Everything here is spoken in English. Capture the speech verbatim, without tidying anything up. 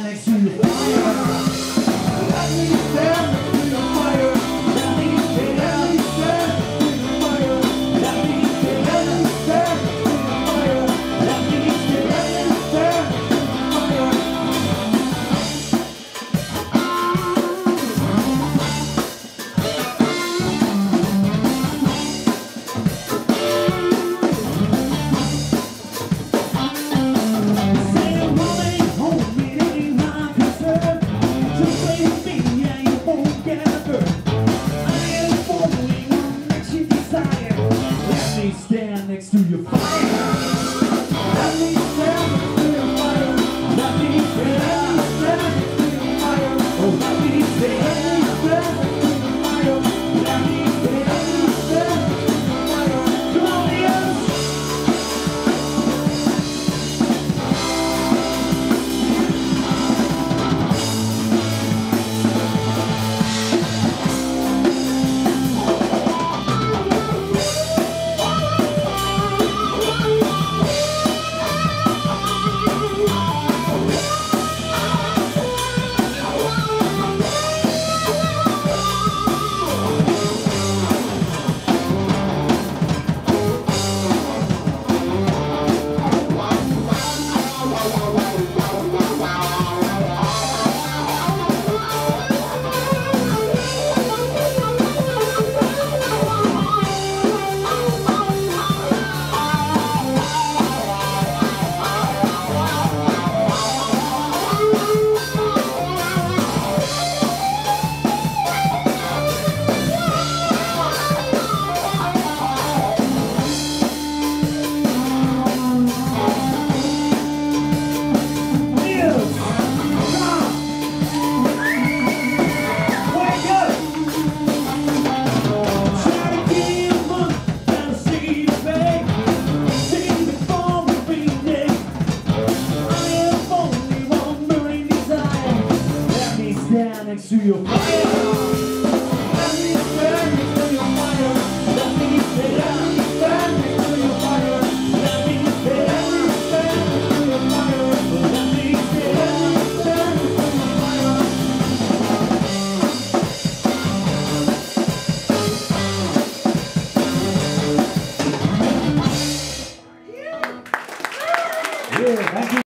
next to the fire. Let me stand next to the fire. Let me stand, let me stand next to the fire. Let me stand, let me stand next to the fire. Let me stand, let me stand next to the fire. Stand next to your fire. Let me stand next to your fire. Let me stand, let me stand next to your fire. Oh, let me stand, let me stand next to your fire. Let me stand, let me stand next to your fire. Come on, Leos. Next to your fire.